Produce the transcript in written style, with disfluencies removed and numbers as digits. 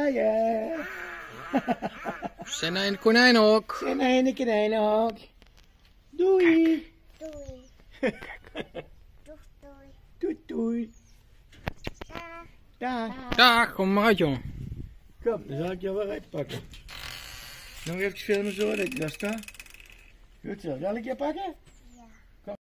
draaien. Zijn naar in het konijnenhok. En naar in de konijnenhok. Doei. Doei. Doei. Doei doei. Dag. Dag, kom maar uit, jongen. Kom, dan zal ik jou weer uitpakken. Nog even filmen zo dat je daar staat. Goed zo, zal ik je pakken?